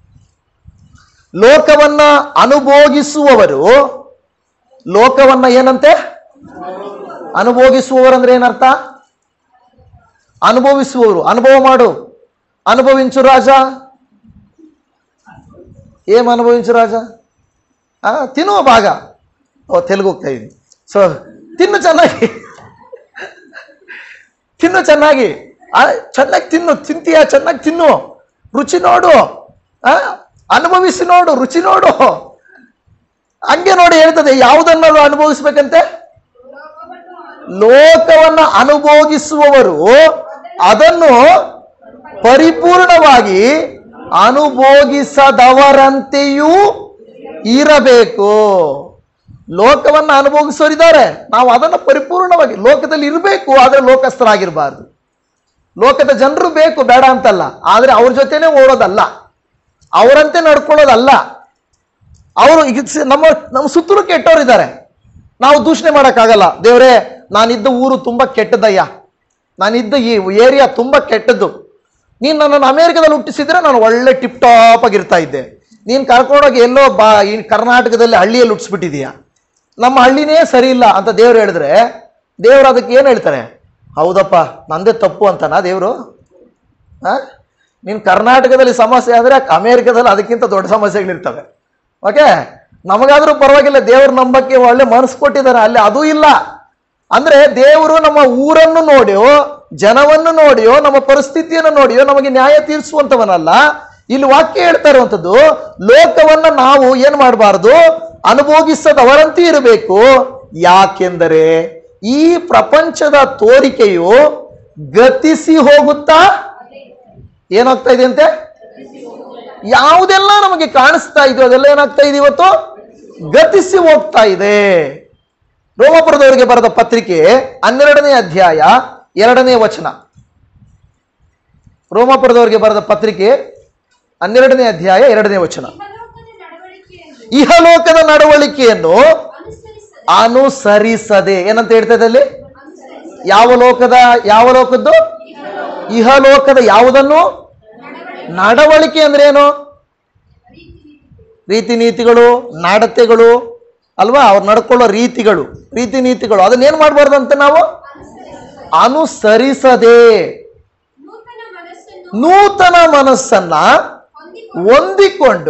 ಲೋಕವನ್ನ ಅನುಭೋಗಿಸುವವರು, ಲೋಕವನ್ನ ಏನಂತೆ ಅನುಭೋಗಿಸುವವರು ಅಂದ್ರೆ ಏನರ್ಥ? ಅನುಭವಿಸುವವರು. ಅನುಭವ ಮಾಡು, ಅನುಭವಿಂಚು ರಾಜ. ಏನ್ ಅನುಭವಿಂಚು ರಾಜ? ಆ ತಿನ್ನುವ ಭಾಗ. ಓ ತೆಲುಗು ಹೋಗ್ತಾ ಇದ್ದೀನಿ. ಸೊ ತಿನ್ನು ಚೆನ್ನಾಗಿ, ತಿನ್ನು ಚೆನ್ನಾಗಿ, ಚೆನ್ನಾಗಿ ತಿನ್ನು. ತಿಂತೀಯ ಚೆನ್ನಾಗಿ ತಿನ್ನು, ರುಚಿ ನೋಡು, ಆ ಅನುಭವಿಸಿ ನೋಡು, ರುಚಿ ನೋಡು. ಹಂಗೆ ನೋಡಿ ಹೇಳ್ತದೆ, ಯಾವುದನ್ನು ಅನುಭವಿಸ್ಬೇಕಂತೆ? ಲೋಕವನ್ನ ಅನುಭೋಗಿಸುವವರು ಅದನ್ನು ಪರಿಪೂರ್ಣವಾಗಿ ಅನುಭೋಗಿಸದವರಂತೆಯೂ ಇರಬೇಕು. ಲೋಕವನ್ನ ಅನುಭೋಗಿಸೋರಿದ್ದಾರೆ, ನಾವು ಅದನ್ನು ಪರಿಪೂರ್ಣವಾಗಿ ಲೋಕದಲ್ಲಿ ಇರಬೇಕು, ಆದ್ರೆ ಲೋಕಸ್ಥರಾಗಿರ್ಬಾರ್ದು. ಲೋಕದ ಜನರು ಬೇಕು, ಬೇಡ ಅಂತಲ್ಲ, ಆದ್ರೆ ಅವ್ರ ಜೊತೆನೆ ಓಡೋದಲ್ಲ, ಅವರಂತೆ ನಡ್ಕೊಳ್ಳೋದಲ್ಲ. ಅವರು ಈಗ ನಮ್ಮ ನಮ್ಮ ಸುತ್ತಲೂ ಕೆಟ್ಟವರಿದ್ದಾರೆ, ನಾವು ದೂಷಣೆ ಮಾಡೋಕ್ಕಾಗಲ್ಲ. ದೇವರೇ, ನಾನಿದ್ದ ಊರು ತುಂಬಾ ಕೆಟ್ಟದಯ್ಯ, ನಾನಿದ್ದ ಈ ಏರಿಯಾ ತುಂಬಾ ಕೆಟ್ಟದ್ದು, ನೀನು ನನ್ನನ್ನು ಅಮೆರಿಕದಲ್ಲಿ ಹುಟ್ಟಿಸಿದ್ರೆ ನಾನು ಒಳ್ಳೆ ಟಿಪ್ ಟಾಪ್ ಆಗಿರ್ತಾ ಇದ್ದೆ, ನೀನು ಕರ್ಕೊಂಡೋಗಿ ಎಲ್ಲೋ ಬಾ ಈ ಕರ್ನಾಟಕದಲ್ಲಿ ಹಳ್ಳಿಯಲ್ಲಿ ಹುಟ್ಟಿಸ್ಬಿಟ್ಟಿದೀಯ, ನಮ್ಮ ಹಳ್ಳಿನೇ ಸರಿ ಇಲ್ಲ ಅಂತ ದೇವ್ರು ಹೇಳಿದ್ರೆ, ದೇವ್ರು ಅದಕ್ಕೆ ಏನು ಹೇಳ್ತಾರೆ? ಹೌದಪ್ಪ ನಂದೇ ತಪ್ಪು ಅಂತನಾ ದೇವರು? ಆ ನೀನು ಕರ್ನಾಟಕದಲ್ಲಿ ಸಮಸ್ಯೆ ಆದರೆ ಅಮೆರಿಕದಲ್ಲಿ ಅದಕ್ಕಿಂತ ದೊಡ್ಡ ಸಮಸ್ಯೆಗಳಿರ್ತವೆ. ಓಕೆ, ನಮಗಾದ್ರೂ ಪರವಾಗಿಲ್ಲ, ದೇವ್ರ ನಂಬಕ್ಕೆ ಒಳ್ಳೆ ಮನಸ್ಸು ಕೊಟ್ಟಿದ್ದಾರೆ, ಅಲ್ಲಿ ಅದೂ ಇಲ್ಲ. ಅಂದ್ರೆ ದೇವರು ನಮ್ಮ ಊರನ್ನು ನೋಡಿಯೋ, ಜನವನ್ನು ನೋಡಿಯೋ, ನಮ್ಮ ಪರಿಸ್ಥಿತಿಯನ್ನು ನೋಡಿಯೋ ನಮಗೆ ನ್ಯಾಯ ತೀರಿಸುವಂತವನಲ್ಲ. ಇಲ್ಲಿ ವಾಕ್ಯ ಹೇಳ್ತಾ ಇರುವಂಥದ್ದು, ಲೋಕವನ್ನ ನಾವು ಏನ್ ಮಾಡಬಾರ್ದು, ಅನುಭೋಗಿಸದವರಂತೆ ಇರಬೇಕು. ಯಾಕೆಂದರೆ ಈ ಪ್ರಪಂಚದ ತೋರಿಕೆಯು ಗತಿಸಿ ಹೋಗುತ್ತಾ ಏನಾಗ್ತಾ ಇದೆ ಅಂತೆ? ಯಾವುದೆಲ್ಲ ನಮಗೆ ಕಾಣಿಸ್ತಾ ಇದೆಯೋ ಅದೆಲ್ಲ ಏನಾಗ್ತಾ ಇದೆ ಇವತ್ತು? ಗತಿಸಿ ಹೋಗ್ತಾ ಇದೆ. ರೋಮಾಪುರದವರಿಗೆ ಬರೆದ ಪತ್ರಿಕೆ ಹನ್ನೆರಡನೇ ಅಧ್ಯಾಯ ಎರಡನೇ ವಚನ. ರೋಮಾಪುರದವರಿಗೆ ಬರೆದ ಪತ್ರಿಕೆ ಹನ್ನೆರಡನೇ ಅಧ್ಯಾಯ ಎರಡನೇ ವಚನ. ಇಹಲೋಕದ ನಡವಳಿಕೆಯನ್ನು ಅನುಸರಿಸದೆ, ಏನಂತ ಹೇಳ್ತಾ ಅಲ್ಲಿ? ಯಾವ ಲೋಕದ ಯಾವ ಲೋಕದ್ದು? ಇಹಲೋಕದ ಯಾವುದನ್ನು? ನಡವಳಿಕೆ ಅಂದ್ರೆ ಏನು? ರೀತಿ ನೀತಿಗಳು, ನಡತೆಗಳು ಅಲ್ವಾ, ಅವ್ರು ನಡ್ಕೊಳ್ಳೋ ರೀತಿಗಳು, ರೀತಿ ನೀತಿಗಳು, ಅದನ್ನೇನ್ ಮಾಡಬಾರ್ದಂತೆ ನಾವು? ಅನುಸರಿಸದೆ ನೂತನ ಮನಸ್ಸನ್ನ ಹೊಂದಿಕೊಂಡು,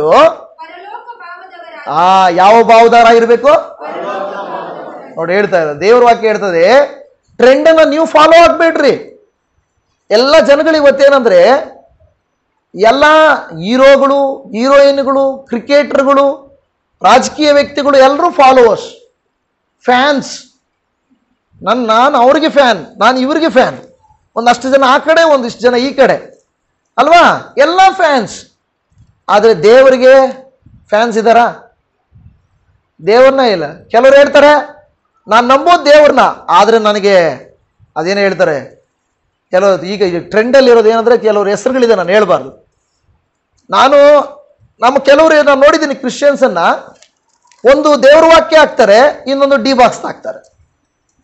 ಆ ಯಾವ ಭಾವದಾರ ಇರಬೇಕು ನೋಡಿ ಹೇಳ್ತಾ ಇದ್ದಾರೆ. ದೇವ್ರ ವಾಕ್ಯ ಹೇಳ್ತದೆ, ಟ್ರೆಂಡ್ ಅನ್ನ ನೀವು ಫಾಲೋ ಆಗ್ಬೇಡ್ರಿ. ಎಲ್ಲ ಜನಗಳು ಇವತ್ತೇನಂದ್ರೆ, ಎಲ್ಲ ಹೀರೋಗಳು, ಹೀರೋಯಿನ್ಗಳು, ಕ್ರಿಕೆಟರ್ಗಳು, ರಾಜಕೀಯ ವ್ಯಕ್ತಿಗಳು ಎಲ್ಲರೂ ಫಾಲೋವರ್ಸ್, ಫ್ಯಾನ್ಸ್. ನನ್ ನಾನು ಅವ್ರಿಗೆ ಫ್ಯಾನ್, ನಾನು ಇವ್ರಿಗೆ ಫ್ಯಾನ್. ಒಂದಷ್ಟು ಜನ ಆ ಕಡೆ, ಒಂದಿಷ್ಟು ಜನ ಈ ಕಡೆ ಅಲ್ವಾ, ಎಲ್ಲ ಫ್ಯಾನ್ಸ್. ಆದರೆ ದೇವರಿಗೆ ಫ್ಯಾನ್ಸ್ ಇದ್ದಾರಾ? ದೇವ್ರನ್ನ ಇಲ್ಲ. ಕೆಲವರು ಹೇಳ್ತಾರೆ ನಾನು ನಂಬೋದು ದೇವ್ರನ್ನ, ಆದರೆ ನನಗೆ ಅದೇನು ಹೇಳ್ತಾರೆ, ಕೆಲವು ಈಗ ಈಗ ಟ್ರೆಂಡಲ್ಲಿ ಇರೋದು ಏನಂದ್ರೆ, ಕೆಲವ್ರ ಹೆಸರುಗಳಿದೆ, ನಾನು ಹೇಳ್ಬಾರ್ದು. ನಾನು ನಮ್ಮ ಕೆಲವರು ನಾನು ನೋಡಿದ್ದೀನಿ, ಕ್ರಿಶ್ಚಿಯನ್ಸ್ ಅನ್ನ ಒಂದು ದೇವ್ರ ವಾಕ್ಯ ಹಾಕ್ತಾರೆ, ಇನ್ನೊಂದು ಡಿ ಬಾಕ್ಸ್ ಹಾಕ್ತಾರೆ.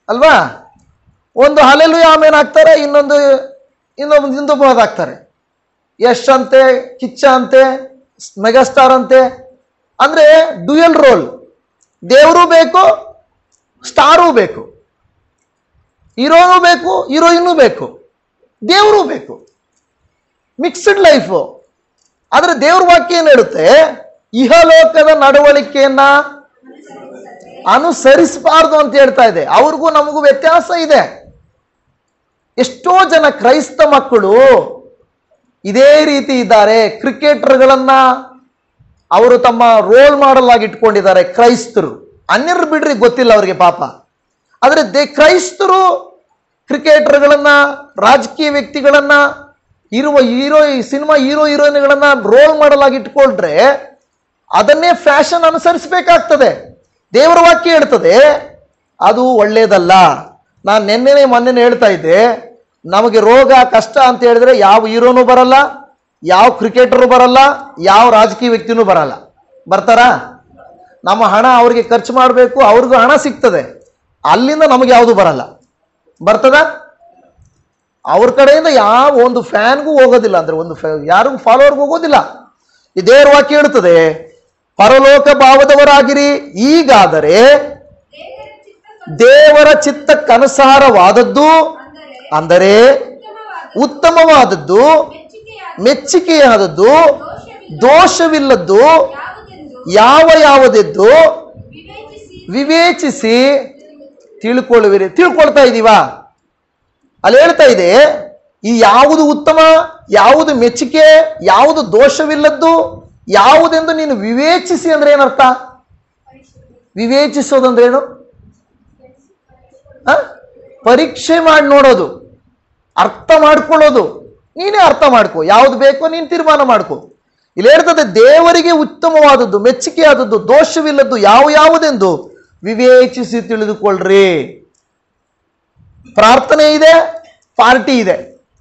ಅಲ್ವಾ? ಒಂದು ಹಲ್ಲೆಲೂಯಾ ಆಮೇನ್ ಹಾಕ್ತಾರೆ, ಇನ್ನೊಂದು ಇನ್ನೊಂದು ಹಿಂದೂಪವಾದ ಹಾಕ್ತಾರೆ. ಯಶ್ ಅಂತೆ, ಕಿಚ್ಚ ಅಂತೆ, ಮೆಗಾಸ್ಟಾರ್ ಅಂತೆ. ಅಂದ್ರೆ ಡ್ಯುಯಲ್ ರೋಲ್. ದೇವರು ಬೇಕು, ಸ್ಟಾರೂ ಬೇಕು, ಹೀರೋನು ಬೇಕು, ಹೀರೋಯಿನ್ನು ಬೇಕು, ದೇವರು ಬೇಕು. Mixed life. ಆದ್ರೆ ದೇವ್ರ ವಾಕ್ಯ ಏನ್ ಹೇಳುತ್ತೆ? ಇಹಲೋಕದ ನಡವಳಿಕೆಯನ್ನ ಅನುಸರಿಸಬಾರ್ದು ಅಂತ ಹೇಳ್ತಾ ಇದೆ. ಅವ್ರಿಗೂ ನಮಗೂ ವ್ಯತ್ಯಾಸ ಇದೆ. ಎಷ್ಟೋ ಜನ ಕ್ರೈಸ್ತ ಮಕ್ಕಳು ಇದೇ ರೀತಿ ಇದ್ದಾರೆ. ಕ್ರಿಕೆಟರ್ಗಳನ್ನ ಅವರು ತಮ್ಮ ರೋಲ್ ಮಾಡೆಲ್ ಆಗಿ ಇಟ್ಕೊಂಡಿದ್ದಾರೆ ಕ್ರೈಸ್ತರು. ಅನ್ಯರು ಬಿಡ್ರಿ, ಗೊತ್ತಿಲ್ಲ ಅವ್ರಿಗೆ ಪಾಪ. ಆದ್ರೆ ದೇ ಕ್ರೈಸ್ತರು ಕ್ರಿಕೆಟರ್ಗಳನ್ನ, ರಾಜಕೀಯ ವ್ಯಕ್ತಿಗಳನ್ನ, ಇರುವ ಹೀರೋ ಸಿನಿಮಾ ಹೀರೋ ಹೀರೋಯಿನ್ಗಳನ್ನ ರೋಲ್ ಮಾಡೆಲ್ ಆಗಿ ಇಟ್ಕೊಂಡ್ರೆ ಅದನ್ನೇ ಫ್ಯಾಷನ್ ಅನುಸರಿಸಬೇಕಾಗ್ತದೆ. ದೇವರ ವಾಕ್ಯ ಹೇಳ್ತದೆ ಅದು ಒಳ್ಳೇದಲ್ಲ. ನಾನು ನೆನ್ನೆನೆ ಮೊನ್ನೆ ಹೇಳ್ತಾ ಇದ್ದೆ, ನಮಗೆ ರೋಗ ಕಷ್ಟ ಅಂತ ಹೇಳಿದ್ರೆ ಯಾವ ಹೀರೋನು ಬರಲ್ಲ, ಯಾವ ಕ್ರಿಕೆಟರು ಬರಲ್ಲ, ಯಾವ ರಾಜಕೀಯ ವ್ಯಕ್ತಿನೂ ಬರಲ್ಲ. ಬರ್ತಾರಾ? ನಮ್ಮ ಹಣ ಅವ್ರಿಗೆ ಖರ್ಚು ಮಾಡಬೇಕು, ಅವ್ರಿಗೂ ಹಣ ಸಿಗ್ತದೆ, ಅಲ್ಲಿಂದ ನಮಗೆ ಯಾವುದು ಬರಲ್ಲ. ಬರ್ತದ? ಅವ್ರ ಕಡೆಯಿಂದ ಯಾವ ಒಂದು ಫ್ಯಾನ್ಗೂ ಹೋಗೋದಿಲ್ಲ, ಅಂದ್ರೆ ಒಂದು ಯಾರಿಗೂ ಫಾಲೋವರ್ಗೂ ಹೋಗೋದಿಲ್ಲ. ಈ ದೇವರ ವಾಕ್ಯ ಹೇಳ್ತದೆ ಪರಲೋಕ ಭಾವದವರಾಗಿರಿ, ಈಗಾದರೆ ದೇವರ ಚಿತ್ತಕ್ಕನುಸಾರವಾದದ್ದು, ಅಂದರೆ ಉತ್ತಮವಾದದ್ದು, ಮೆಚ್ಚುಗೆಯಾದದ್ದು, ದೋಷವಿಲ್ಲದ್ದು ಯಾವ ಯಾವುದೆದ್ದು ವಿವೇಚಿಸಿ ತಿಳ್ಕೊಳ್ಳುವಿರಿ. ತಿಳ್ಕೊಳ್ತಾ ಇದೀವಾ? ಅಲ್ಲಿ ಹೇಳ್ತಾ ಇದೆ ಈ ಯಾವುದು ಉತ್ತಮ, ಯಾವುದು ಮೆಚ್ಚುಗೆ, ಯಾವುದು ದೋಷವಿಲ್ಲದ್ದು, ಯಾವುದೆಂದು ನೀನು ವಿವೇಚಿಸಿ. ಅಂದ್ರೆ ಏನರ್ಥ? ವಿವೇಚಿಸೋದಂದ್ರೆ ಏನು? ಪರೀಕ್ಷೆ ಮಾಡಿ ನೋಡೋದು, ಅರ್ಥ ಮಾಡ್ಕೊಳ್ಳೋದು. ನೀನೇ ಅರ್ಥ ಮಾಡ್ಕೋ, ಯಾವ್ದು ಬೇಕೋ ನೀನು ತೀರ್ಮಾನ ಮಾಡ್ಕೋ. ಇಲ್ಲಿ ಹೇಳ್ತದೆ ದೇವರಿಗೆ ಉತ್ತಮವಾದದ್ದು, ಮೆಚ್ಚುಗೆಯಾದದ್ದು, ದೋಷವಿಲ್ಲದ್ದು ಯಾವ ಯಾವುದೆಂದು ವಿವೇಚಿಸಿ ತಿಳಿದುಕೊಳ್ಳ್ರಿ. ಪ್ರಾರ್ಥನೆ ಇದೆ, ಪಾರ್ಟಿ ಇದೆ.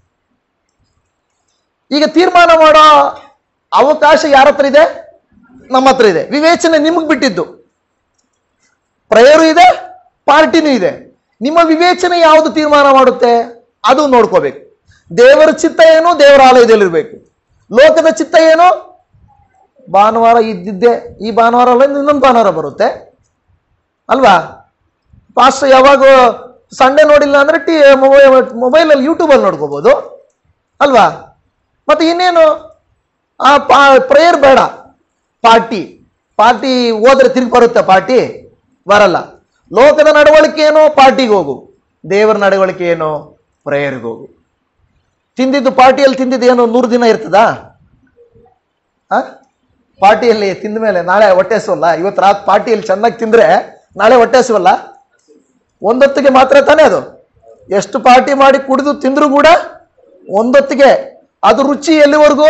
ಈಗ ತೀರ್ಮಾನ ಮಾಡೋ ಅವಕಾಶ ಯಾರ ಹತ್ರ ಇದೆ? ನಮ್ಮ ಹತ್ರ ಇದೆ. ವಿವೇಚನೆ ನಿಮಗೆ ಬಿಟ್ಟಿದ್ದು. ಪ್ರೇಯರು ಇದೆ, ಪಾರ್ಟಿನೂ ಇದೆ. ನಿಮ್ಮ ವಿವೇಚನೆ ಯಾವುದು ತೀರ್ಮಾನ ಮಾಡುತ್ತೆ ಅದು ನೋಡ್ಕೋಬೇಕು. ದೇವರ ಚಿತ್ತ ಏನು? ದೇವರ ಆಲಯದಲ್ಲಿರ್ಬೇಕು. ಲೋಕದ ಚಿತ್ತ ಏನು? ಭಾನುವಾರ ಇದ್ದಿದ್ದೆ, ಈ ಭಾನುವಾರ ಅಲ್ಲ ಇನ್ನೊಂದು ಭಾನುವಾರ ಬರುತ್ತೆ ಅಲ್ವಾ? ಪಾಸ್ಟರ್ ಯಾವಾಗ ಸಂಡೇ ನೋಡಿಲ್ಲ ಅಂದ್ರೆ ಟಿ ಮೊಬೈಲಲ್ಲಿ ಯೂಟ್ಯೂಬಲ್ಲಿ ನೋಡ್ಕೋಬಹುದು ಅಲ್ವಾ? ಮತ್ತೆ ಇನ್ನೇನು? ಆ ಪಾ ಪ್ರೇಯರ್ ಬೇಡ, ಪಾರ್ಟಿ. ಪಾರ್ಟಿ ಹೋದ್ರೆ ತಿರುಗಿ ಬರುತ್ತೆ, ಪಾರ್ಟಿ ಬರಲ್ಲ. ಲೋಕದ ನಡವಳಿಕೆ ಏನು? ಪಾರ್ಟಿಗೆ ಹೋಗು. ದೇವರ ನಡವಳಿಕೆ ಏನು? ಪ್ರೇಯರ್ಗೆ ಹೋಗು. ತಿಂದಿದ್ದು ಪಾರ್ಟಿಯಲ್ಲಿ ತಿಂದಿದ್ದು ಏನು ನೂರು ದಿನ ಇರ್ತದಾ? ಆ ಪಾರ್ಟಿಯಲ್ಲಿ ತಿಂದ ಮೇಲೆ ನಾಳೆ ಹೊಟ್ಟೆ ಹಸುವಲ್ಲ? ಇವತ್ತು ರಾತ್ ಪಾರ್ಟಿಯಲ್ಲಿ ಚೆನ್ನಾಗಿ ತಿಂದ್ರೆ ನಾಳೆ ಹೊಟ್ಟೆ ಹಸುವಲ್ಲ? ಒಂದೊತ್ತಿಗೆ ಮಾತ್ರ ತಾನೇ ಅದು. ಎಷ್ಟು ಪಾರ್ಟಿ ಮಾಡಿ ಕುಡಿದು ತಿಂದ್ರು ಕೂಡ ಒಂದೊತ್ತಿಗೆ. ಅದು ರುಚಿ ಎಲ್ಲಿವರೆಗೂ?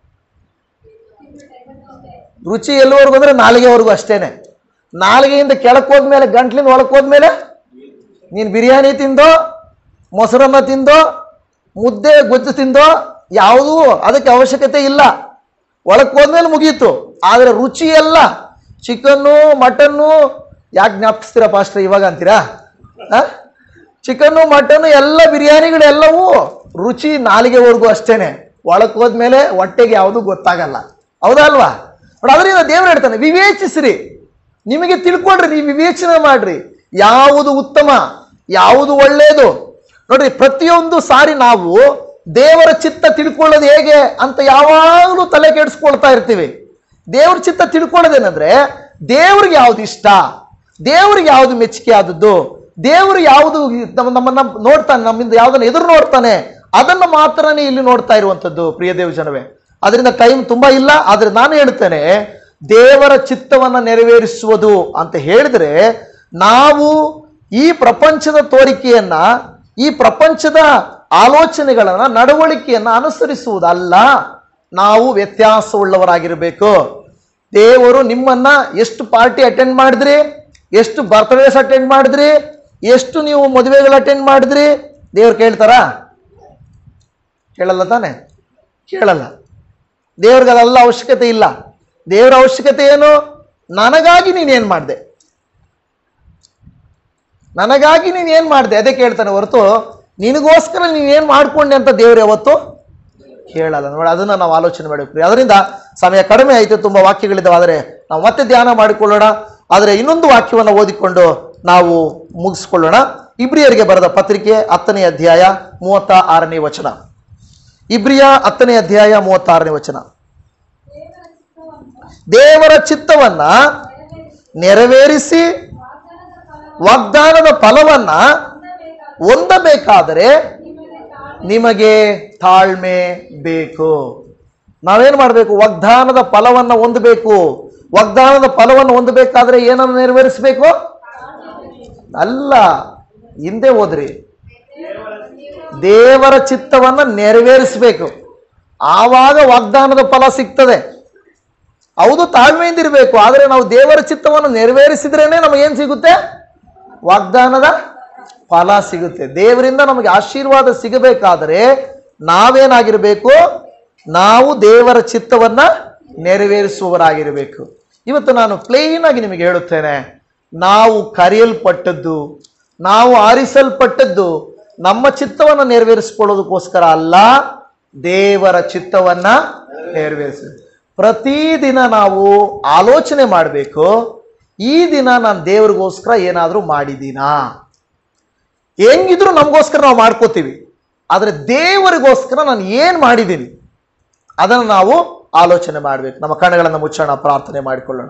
ರುಚಿ ಎಲ್ಲಿವರೆಗೂ ಅಂದ್ರೆ ನಾಲಿಗೆವರೆಗೂ ಅಷ್ಟೇನೆ. ನಾಲಿಗೆಯಿಂದ ಕೆಳಕ್ಕೆ ಹೋದ್ಮೇಲೆ, ಗಂಟ್ಲಿಂದ ಒಳಕ್ಕೆ ಹೋದ್ಮೇಲೆ ನೀನು ಬಿರಿಯಾನಿ ತಿಂದೋ, ಮೊಸರನ್ನ ತಿಂದೋ, ಮುದ್ದೆ ಗೊಜ್ಜು ತಿಂದೋ ಯಾವುದೂ ಅದಕ್ಕೆ ಅವಶ್ಯಕತೆ ಇಲ್ಲ. ಒಳಕ್ಕೆ ಹೋದ್ಮೇಲೆ ಮುಗೀತು. ಆದರೆ ರುಚಿ ಎಲ್ಲ ಚಿಕನ್ನು, ಮಟನ್ನು, ಯಾಕೆ ಜ್ಞಾಪಿಸ್ತೀರಾ ಪಾಸ್ಟರ್ ಇವಾಗ ಅಂತೀರಾ? ಚಿಕನ್ನು, ಮಟನ್ನು ಎಲ್ಲ ಬಿರಿಯಾನಿಗಳೆಲ್ಲವೂ ರುಚಿ ನಾಲಿಗೆವರೆಗೂ ಅಷ್ಟೇನೆ. ಒಳಕ್ಕೆ ಹೋದ್ಮೇಲೆ ಹೊಟ್ಟೆಗೆ ಯಾವುದು ಗೊತ್ತಾಗಲ್ಲ. ಹೌದಲ್ವಾ? ಬಟ್ ಅದರಿಂದ ದೇವರು ಹೇಳ್ತಾನೆ ವಿವೇಚಿಸ್ರಿ, ನಿಮಗೆ ತಿಳ್ಕೊಳ್ರಿ, ನೀವು ವಿವೇಚನೆ ಮಾಡ್ರಿ ಯಾವುದು ಉತ್ತಮ, ಯಾವುದು ಒಳ್ಳೆಯದು. ನೋಡ್ರಿ, ಪ್ರತಿಯೊಂದು ಸಾರಿ ನಾವು ದೇವರ ಚಿತ್ತ ತಿಳ್ಕೊಳ್ಳೋದು ಹೇಗೆ ಅಂತ ಯಾವಾಗಲೂ ತಲೆ ಕೆಡಿಸ್ಕೊಳ್ತಾ ಇರ್ತೀವಿ. ದೇವ್ರ ಚಿತ್ತ ತಿಳ್ಕೊಳ್ಳೋದೇನಂದ್ರೆ ದೇವ್ರಿಗೆ ಯಾವ್ದು ಇಷ್ಟ, ದೇವ್ರಿಗೆ ಯಾವುದು ಮೆಚ್ಚುಗೆ ಆದದ್ದು, ದೇವರು ಯಾವುದು ನಮ್ಮ ನಮ್ಮನ್ನ ನೋಡ್ತಾನೆ, ನಮ್ಮಿಂದ ಯಾವ್ದನ್ನ ಎದುರು ನೋಡ್ತಾನೆ, ಅದನ್ನ ಮಾತ್ರನೇ ಇಲ್ಲಿ ನೋಡ್ತಾ ಇರುವಂತದ್ದು ಪ್ರಿಯ ದೇವ ಜನವೇ. ಅದರಿಂದ ಟೈಮ್ ತುಂಬಾ ಇಲ್ಲ. ಆದ್ರೆ ನಾನು ಹೇಳ್ತೇನೆ, ದೇವರ ಚಿತ್ತವನ್ನ ನೆರವೇರಿಸುವುದು ಅಂತ ಹೇಳಿದ್ರೆ ನಾವು ಈ ಪ್ರಪಂಚದ ತೋರಿಕೆಯನ್ನ, ಈ ಪ್ರಪಂಚದ ಆಲೋಚನೆಗಳನ್ನ, ನಡವಳಿಕೆಯನ್ನ ಅನುಸರಿಸುವುದಲ್ಲ. ನಾವು ವ್ಯತ್ಯಾಸವುಳ್ಳವರಾಗಿರಬೇಕು. ದೇವರು ನಿಮ್ಮನ್ನ ಎಷ್ಟು ಪಾರ್ಟಿ ಅಟೆಂಡ್ ಮಾಡಿದ್ರಿ, ಎಷ್ಟು ಬರ್ತ್ಡೇಸ್ ಅಟೆಂಡ್ ಮಾಡಿದ್ರಿ, ಎಷ್ಟು ನೀವು ಮದುವೆಗಳು ಅಟೆಂಡ್ ಮಾಡಿದ್ರಿ, ದೇವ್ರು ಕೇಳ್ತಾರ? ಕೇಳಲ್ಲ ತಾನೆ? ಕೇಳಲ್ಲ. ದೇವ್ರಿಗೆ ಅದೆಲ್ಲ ಅವಶ್ಯಕತೆ ಇಲ್ಲ. ದೇವರ ಅವಶ್ಯಕತೆ ಏನು? ನನಗಾಗಿ ನೀನೇನ್ ಮಾಡಿದೆ. ನನಗಾಗಿ ನೀನೇನ್ ಮಾಡಿದೆ ಅದೇ ಕೇಳ್ತಾನೆ ಹೊರತು ನಿನಗೋಸ್ಕರ ನೀನೇನ್ ಮಾಡ್ಕೊಂಡೆ ಅಂತ ದೇವ್ರು ಯಾವತ್ತು ಕೇಳಲ್ಲ ನೋಡಿ. ಅದನ್ನ ನಾವು ಆಲೋಚನೆ ಮಾಡಬೇಕು. ಅದರಿಂದ ಸಮಯ ಕಡಿಮೆ ಆಯಿತು, ತುಂಬಾ ವಾಕ್ಯಗಳಿದ್ದಾವೆ, ಆದರೆ ನಾವು ಮತ್ತೆ ಧ್ಯಾನ ಮಾಡಿಕೊಳ್ಳೋಣ. ಆದರೆ ಇನ್ನೊಂದು ವಾಕ್ಯವನ್ನು ಓದಿಕೊಂಡು ನಾವು ಮುಗಿಸ್ಕೊಳ್ಳೋಣ. ಇಬ್ರಿಯರಿಗೆ ಬರೆದ ಪತ್ರಿಕೆ ಹತ್ತನೇ ಅಧ್ಯಾಯ ಮೂವತ್ತ ಆರನೇ ವಚನ. ಇಬ್ರಿಯ ಹತ್ತನೇ ಅಧ್ಯಾಯ ಮೂವತ್ತಾರನೇ ವಚನ. ದೇವರ ಚಿತ್ತವನ್ನ ನೆರವೇರಿಸಿ ವಾಗ್ದಾನದ ಫಲವನ್ನ ಹೊಂದಬೇಕಾದರೆ ನಿಮಗೆ ತಾಳ್ಮೆ ಬೇಕು. ನಾವೇನ್ ಮಾಡಬೇಕು? ವಾಗ್ದಾನದ ಫಲವನ್ನ ಹೊಂದಬೇಕು. ವಾಗ್ದಾನದ ಫಲವನ್ನು ಹೊಂದಬೇಕಾದ್ರೆ ಏನನ್ನು ನೆರವೇರಿಸಬೇಕು? ಅಲ್ಲ, ಹಿಂದೆ ಹೋದ್ರಿ, ದೇವರ ಚಿತ್ತವನ್ನ ನೆರವೇರಿಸಬೇಕು. ಆವಾಗ ವಾಗ್ದಾನದ ಫಲ ಸಿಗ್ತದೆ. ಹೌದು, ತಾಳ್ಮೆಯಿಂದ ಇರಬೇಕು. ಆದರೆ ನಾವು ದೇವರ ಚಿತ್ತವನ್ನು ನೆರವೇರಿಸಿದ್ರೇನೆ ನಮಗೇನ್ ಸಿಗುತ್ತೆ? ವಾಗ್ದಾನದ ಫಲ ಸಿಗುತ್ತೆ. ದೇವರಿಂದ ನಮಗೆ ಆಶೀರ್ವಾದ ಸಿಗಬೇಕಾದರೆ ನಾವೇನಾಗಿರ್ಬೇಕು? ನಾವು ದೇವರ ಚಿತ್ತವನ್ನ ನೆರವೇರಿಸುವವರಾಗಿರಬೇಕು. ಇವತ್ತು ನಾನು ಪ್ಲೇನ್ ಆಗಿ ನಿಮಗೆ ಹೇಳುತ್ತೇನೆ, ನಾವು ಕರೆಯಲ್ಪಟ್ಟದ್ದು, ನಾವು ಆರಿಸಲ್ಪಟ್ಟದ್ದು ನಮ್ಮ ಚಿತ್ತವನ್ನು ನೆರವೇರಿಸಿಕೊಳ್ಳೋದಕ್ಕೋಸ್ಕರ ಅಲ್ಲ, ದೇವರ ಚಿತ್ತವನ್ನ ನೆರವೇರಿಸ. ಪ್ರತಿದಿನ ನಾವು ಆಲೋಚನೆ ಮಾಡಬೇಕು, ಈ ದಿನ ನಾನು ದೇವರಿಗೋಸ್ಕರ ಏನಾದರೂ ಮಾಡಿದ್ದೀನಾ? ಹೆಂಗಿದ್ರು ನಮಗೋಸ್ಕರ ನಾವು ಮಾಡ್ಕೋತೀವಿ, ಆದರೆ ದೇವರಿಗೋಸ್ಕರ ನಾನು ಏನು ಮಾಡಿದ್ದೀನಿ ಅದನ್ನು ನಾವು ಆಲೋಚನೆ ಮಾಡಬೇಕು. ನಮ್ಮ ಕಣ್ಣುಗಳನ್ನು ಮುಚ್ಚೋಣ, ಪ್ರಾರ್ಥನೆ ಮಾಡಿಕೊಳ್ಳೋಣ.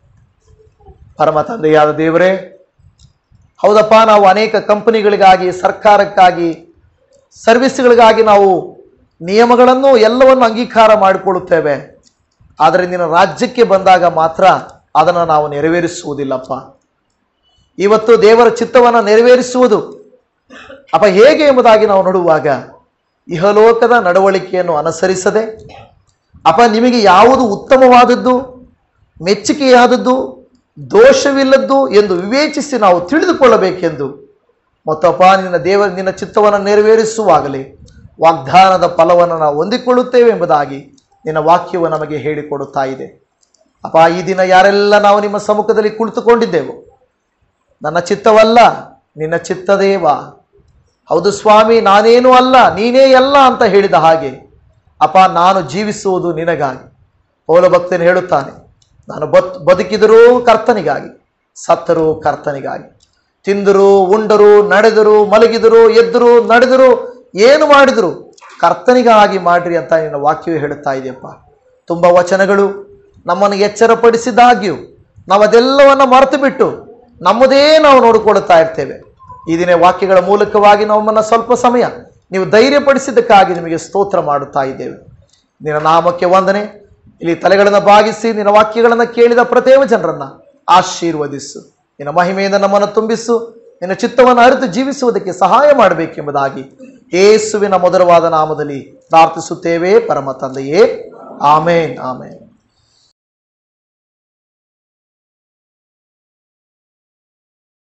ಪರಮ ತಂದೆಯಾದ ದೇವರೇ, ಹೌದಪ್ಪ, ನಾವು ಅನೇಕ ಕಂಪನಿಗಳಿಗಾಗಿ, ಸರ್ಕಾರಕ್ಕಾಗಿ, ಸರ್ವಿಸ್ಗಳಿಗಾಗಿ ನಾವು ನಿಯಮಗಳನ್ನು ಎಲ್ಲವನ್ನು ಅಂಗೀಕಾರ ಮಾಡಿಕೊಳ್ಳುತ್ತೇವೆ. ಆದರೆ ನಿನ್ನ ರಾಜ್ಯಕ್ಕೆ ಬಂದಾಗ ಮಾತ್ರ ಅದನ್ನು ನಾವು ನೆರವೇರಿಸುವುದಿಲ್ಲಪ್ಪ. ಇವತ್ತು ದೇವರ ಚಿತ್ತವನ್ನು ನೆರವೇರಿಸುವುದು ಅಪ್ಪ ಹೇಗೆ ಎಂಬುದಾಗಿ ನಾವು ನೋಡುವಾಗ, ಇಹಲೋಕದ ನಡವಳಿಕೆಯನ್ನು ಅನುಸರಿಸದೆ ಅಪ್ಪ ನಿಮಗೆ ಯಾವುದು ಉತ್ತಮವಾದದ್ದು, ಮೆಚ್ಚುಗೆಯಾದದ್ದು, ದೋಷವಿಲ್ಲದ್ದು ಎಂದು ವಿವೇಚಿಸಿ ನಾವು ತಿಳಿದುಕೊಳ್ಳಬೇಕೆಂದು ಮತ್ತಪ್ಪ ನಿನ್ನ ದೇವರ ನಿನ್ನ ಚಿತ್ತವನ್ನು ನೆರವೇರಿಸುವಾಗಲೇ ವಾಗ್ದಾನದ ಫಲವನ್ನು ನಾವು ಹೊಂದಿಕೊಳ್ಳುತ್ತೇವೆ ಎಂಬುದಾಗಿ ನಿನ್ನ ವಾಕ್ಯವು ನಮಗೆ ಹೇಳಿಕೊಡುತ್ತಾ ಇದೆ. ಅಪ್ಪ, ಈ ದಿನ ಯಾರೆಲ್ಲ ನಾವು ನಿಮ್ಮ ಸಮ್ಮುಖದಲ್ಲಿ ಕುಳಿತುಕೊಂಡಿದ್ದೆವು, ನನ್ನ ಚಿತ್ತವಲ್ಲ ನಿನ್ನ ಚಿತ್ತದೇವ, ಹೌದು ಸ್ವಾಮಿ, ನಾನೇನೂ ಅಲ್ಲ ನೀನೇ ಎಲ್ಲ ಅಂತ ಹೇಳಿದ ಹಾಗೆ ಅಪ್ಪ, ನಾನು ಜೀವಿಸುವುದು ನಿನಗಾಗಿ. ಪೌಲ ಭಕ್ತನು ಹೇಳುತ್ತಾನೆ, ನಾನು ಬತ್ ಬದುಕಿದರೂ ಕರ್ತನಿಗಾಗಿ, ಸತ್ತರೂ ಕರ್ತನಿಗಾಗಿ. ತಿಂದರು, ಉಂಡರು, ನಡೆದರು, ಮಲಗಿದರು, ಎದ್ದರು, ನಡೆದರು, ಏನು ಮಾಡಿದರು ಕರ್ತನಿಗಾಗಿ ಮಾಡ್ರಿ ಅಂತ ನಿನ್ನ ವಾಕ್ಯವೇ ಹೇಳುತ್ತಾ ಇದೆಯಪ್ಪ. ತುಂಬ ವಚನಗಳು ನಮ್ಮನ್ನು ಎಚ್ಚರಪಡಿಸಿದಾಗ್ಯೂ ನಾವು ಅದೆಲ್ಲವನ್ನು ಮರೆತು ಬಿಟ್ಟು ನಮ್ಮದೇ ನಾವು ನೋಡಿಕೊಳ್ಳುತ್ತಾ ಇರ್ತೇವೆ. ಈ ದಿನ ವಾಕ್ಯಗಳ ಮೂಲಕವಾಗಿ ನಮ್ಮನ್ನು ಸ್ವಲ್ಪ ಸಮಯ ನೀವು ಧೈರ್ಯಪಡಿಸಿದ್ದಕ್ಕಾಗಿ ನಿಮಗೆ ಸ್ತೋತ್ರ ಮಾಡುತ್ತಾ ಇದ್ದೇವೆ. ನಿನ್ನ ನಾಮಕ್ಕೆ ವಂದನೆ. ಇಲ್ಲಿ ತಲೆಗಳನ್ನು ಬಾಗಿಸಿ ನಿನ್ನ ವಾಕ್ಯಗಳನ್ನು ಕೇಳಿದ ಪ್ರತಿಯೊಬ್ಬ ಜನರನ್ನ ಆಶೀರ್ವದಿಸು. ನಿನ್ನ ಮಹಿಮೆಯಿಂದ ನಮ್ಮನ್ನು ತುಂಬಿಸು. ನಿನ್ನ ಚಿತ್ತವನ್ನು ಅರಿತು ಜೀವಿಸುವುದಕ್ಕೆ ಸಹಾಯ ಮಾಡಬೇಕೆಂಬುದಾಗಿ ಯೇಸುವಿನ ಮಧುರವಾದ ನಾಮದಲ್ಲಿ ಪ್ರಾರ್ಥಿಸುತ್ತೇವೆ ಪರಮ ತಂದೆಯೇ. ಆಮೇನ್, ಆಮೇನ್.